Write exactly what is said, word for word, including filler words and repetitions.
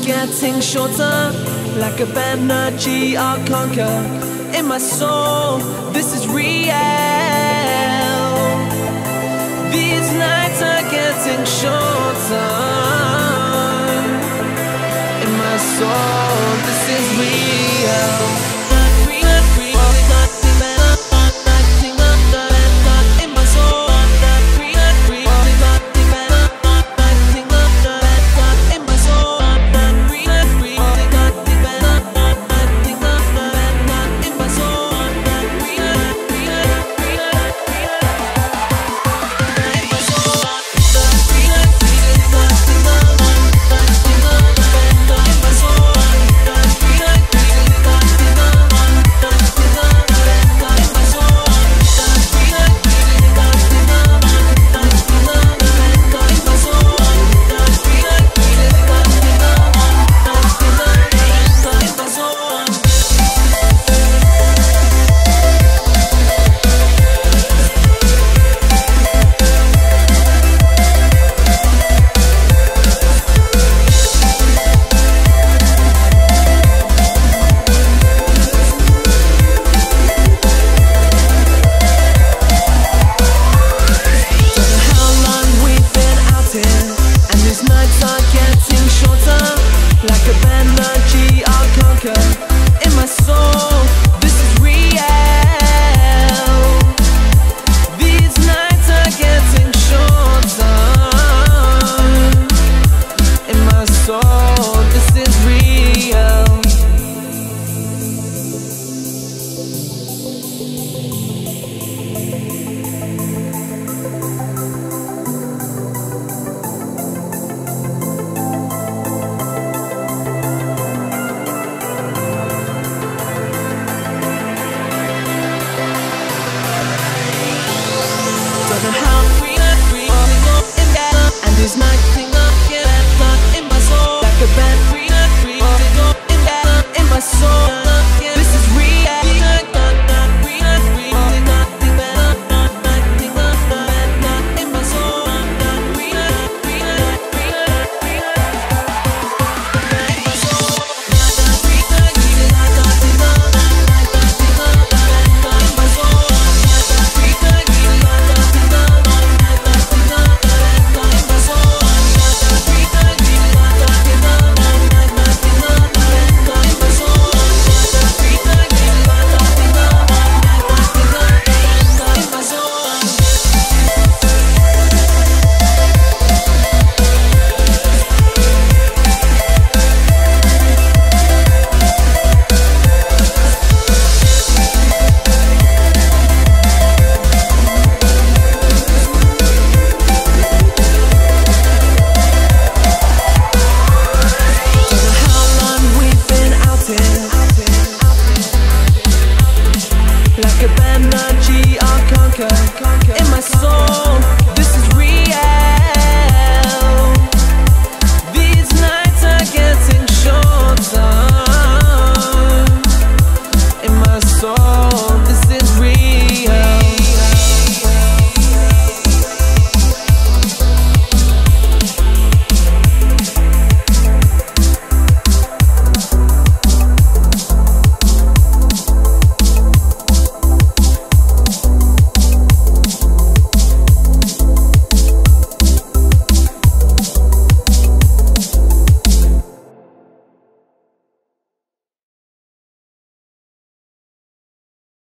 getting shorter, like a energy I'll conquer. In my soul, this is real. These nights are getting shorter. In my soul, this is real. In my soul, this is real. These nights are getting shorter. In my soul, this is real. And there's nothing I can in my soul, like a bad in my soul. This is real. In my soul. Like a energy I'll conquer. In my soul, this is real. These nights are getting shorter. In my soul.